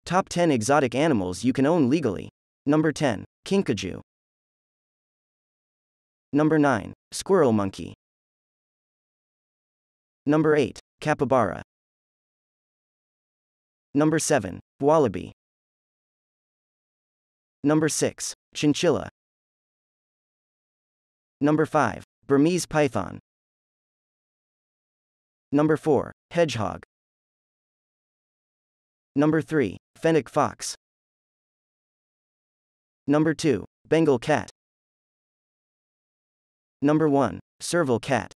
Top 10 exotic animals you can own legally. Number 10. Kinkajou. Number 9. Squirrel monkey. Number 8. Capybara. Number 7. Wallaby. Number 6. Chinchilla. Number 5. Burmese python. Number 4. Hedgehog. Number 3. Fennec fox. Number 2. Bengal cat. Number 1. Serval cat.